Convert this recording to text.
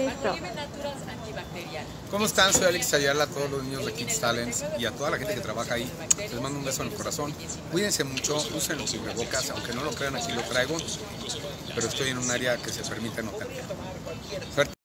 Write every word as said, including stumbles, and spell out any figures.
Listo. ¿Cómo están? Soy Alex Ayala, a todos los niños de Kids Talents y a toda la gente que trabaja ahí. Les mando un beso en el corazón. Cuídense mucho, usen los cubrebocas, aunque no lo crean, aquí lo traigo, pero estoy en un área que se permite no tener. Suerte.